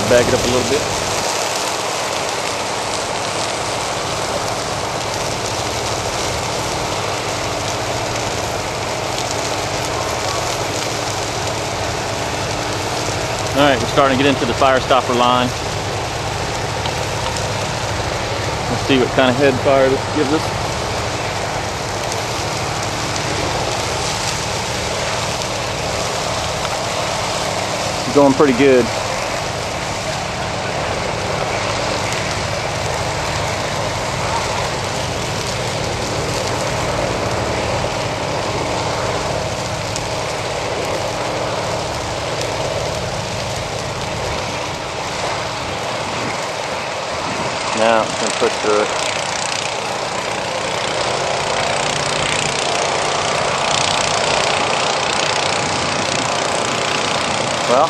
bag it up a little bit. All right, we're starting to get into the fire stopper line. Let's see what kind of head fire this gives us. It's going pretty good. Now I'm going to push through it. Well,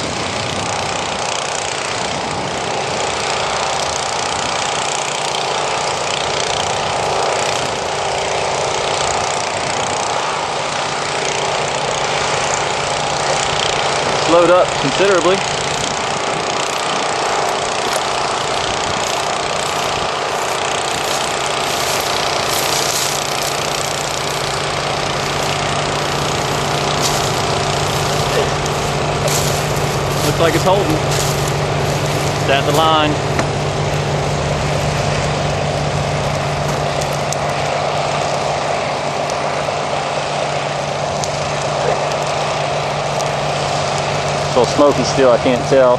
slowed up considerably. Looks like it's holding. It's at the line. It's a little smoky still, I can't tell.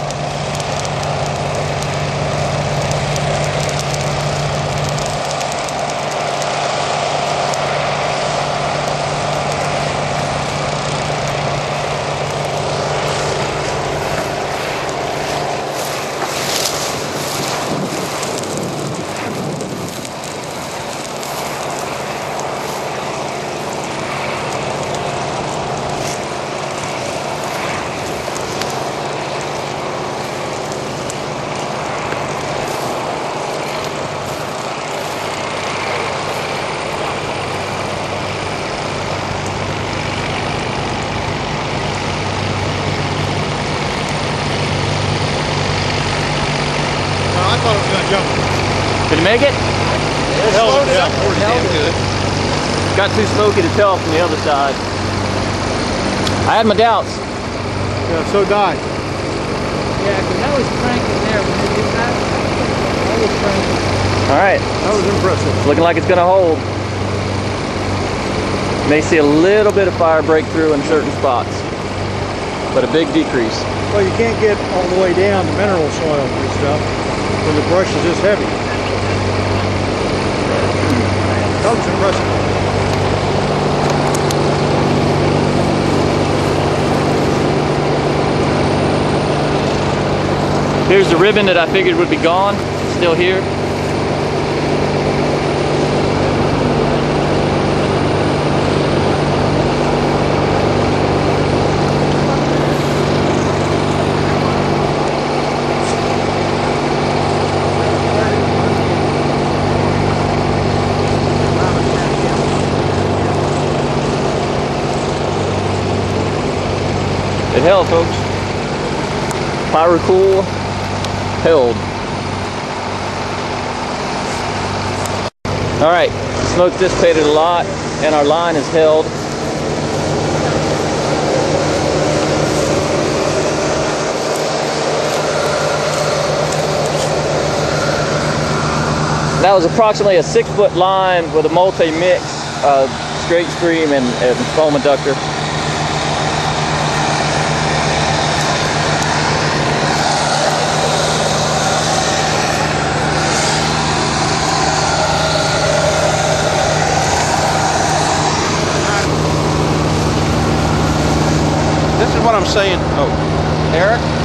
I thought it was going to jump. Did it make it? It held it down pretty damn good. Got too smoky to tell from the other side. I had my doubts. Yeah, so died. Yeah, because that was cranking there when they did that. That was cranking. All right. That was impressive. It's looking like it's going to hold. May see a little bit of fire breakthrough in certain spots, but a big decrease. Well, you can't get all the way down to mineral soil and stuff when the brush is this heavy. That was impressive. Here's the ribbon that I figured would be gone. It's still here. It held, folks. Pyrocool held. All right, smoke dissipated a lot, and our line is held. That was approximately a 6-foot line with a multi-mix of straight stream and foam inductor. This is what I'm saying. Oh, Eric?